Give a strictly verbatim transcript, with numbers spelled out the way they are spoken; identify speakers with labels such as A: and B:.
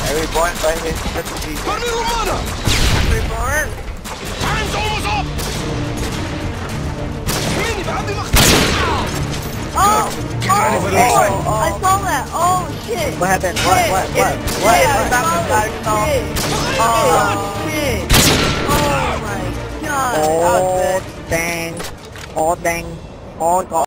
A: LadderStall by his strategy. LadderStall!
B: Time's almost up!
C: Oh! Oh! Oh! I saw that! Oh shit!
A: What happened? What? What? What? What?
C: Yeah,
A: What happened, LadderStall?
C: Oh shit! Oh my god!
A: Oh, dang. Oh, dang. Oh, God.